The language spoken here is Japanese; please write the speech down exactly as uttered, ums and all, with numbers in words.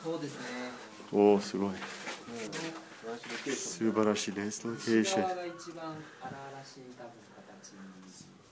そうですね。 おお、すごい。 うん、 素晴らしいです。ロケーション。 内側が一番荒々しい多分形。